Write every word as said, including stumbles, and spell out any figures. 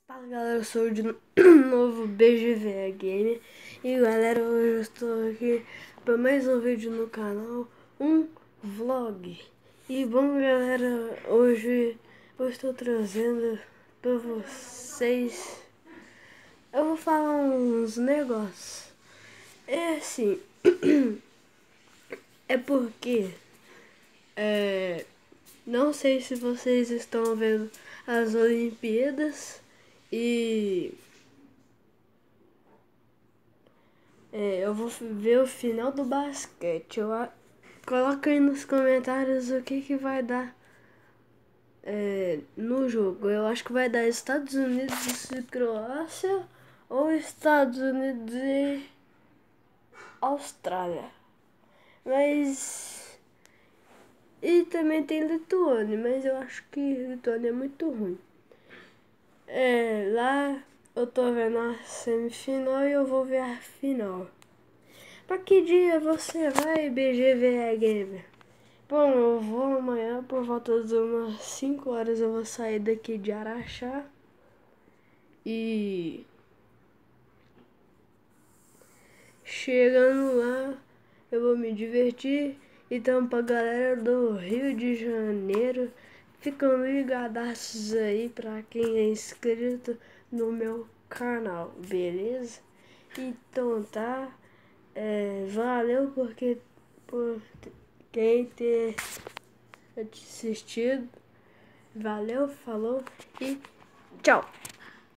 Fala galera, eu sou de no- novo B G V Game. E galera, hoje eu estou aqui para mais um vídeo no canal, um vlog. E bom galera, hoje eu estou trazendo para vocês, eu vou falar uns negócios. É assim, é porque é, não sei se vocês estão vendo as Olimpíadas e É, eu vou ver o final do basquete. Eu, a- coloca aí nos comentários o que que vai dar é, no jogo. Eu acho que vai dar Estados Unidos e Croácia ou Estados Unidos e Austrália. Mas... E também tem Lituânia, mas eu acho que Lituânia é muito ruim. É, lá eu tô vendo a semifinal e eu vou ver a final. Pra que dia você vai, B G V Gamer? Bom, eu vou amanhã por volta de umas cinco horas eu vou sair daqui de Araxá. E chegando lá eu vou me divertir. Então pra galera do Rio de Janeiro, ficam ligadaços aí pra quem é inscrito no meu canal, beleza? Então tá, é, valeu porque por quem ter assistido. Valeu, falou e tchau!